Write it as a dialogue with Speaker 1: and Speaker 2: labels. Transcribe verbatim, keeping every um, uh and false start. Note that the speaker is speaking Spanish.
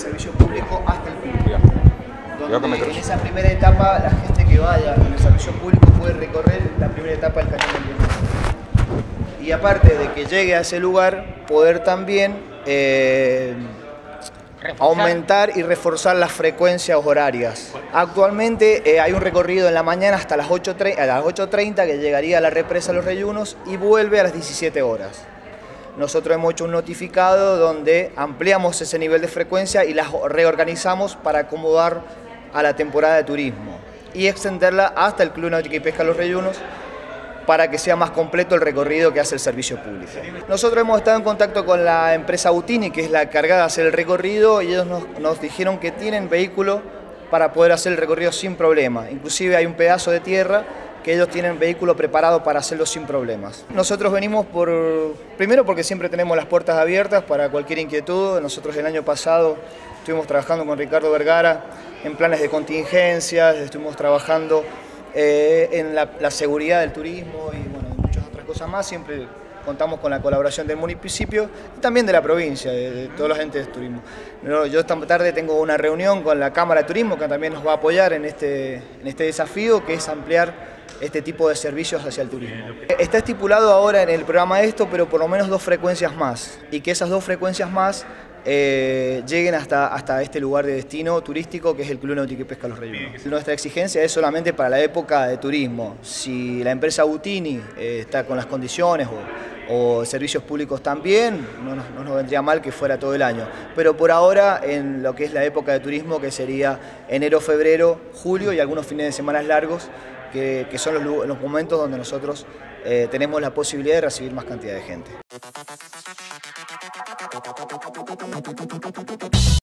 Speaker 1: servicio público hasta el pico. Donde en esa primera etapa la gente que vaya en el servicio público puede recorrer la primera etapa del Cañón del Viento. Y aparte de que llegue a ese lugar, poder también eh, aumentar y reforzar las frecuencias horarias. Actualmente eh, hay un recorrido en la mañana hasta las ocho treinta que llegaría a la represa Los Reyunos y vuelve a las diecisiete horas. Nosotros hemos hecho un notificado donde ampliamos ese nivel de frecuencia y las reorganizamos para acomodar a la temporada de turismo y extenderla hasta el Club Náutica y Pesca Los Reyunos para que sea más completo el recorrido que hace el servicio público. Nosotros hemos estado en contacto con la empresa Utini, que es la encargada de hacer el recorrido, y ellos nos, nos dijeron que tienen vehículo para poder hacer el recorrido sin problema. Inclusive hay un pedazo de tierra que ellos tienen vehículo preparado para hacerlo sin problemas. Nosotros venimos por, primero porque siempre tenemos las puertas abiertas para cualquier inquietud. Nosotros el año pasado estuvimos trabajando con Ricardo Vergara en planes de contingencias, estuvimos trabajando eh, en la, la seguridad del turismo y bueno, muchas otras cosas más. Siempre contamos con la colaboración del municipio y también de la provincia, de, de todos los agentes de turismo. Yo esta tarde tengo una reunión con la Cámara de Turismo que también nos va a apoyar en este, en este desafío, que es ampliar este tipo de servicios hacia el turismo. Está estipulado ahora en el programa esto, pero por lo menos dos frecuencias más, y que esas dos frecuencias más eh, lleguen hasta, hasta este lugar de destino turístico que es el Club Náutica y Pesca Los Reyunos. Nuestra exigencia es solamente para la época de turismo. Si la empresa Utini eh, está con las condiciones o, o servicios públicos también, no nos, no nos vendría mal que fuera todo el año. Pero por ahora en lo que es la época de turismo, que sería enero, febrero, julio y algunos fines de semana largos, Que, que son los, los momentos donde nosotros eh, tenemos la posibilidad de recibir más cantidad de gente.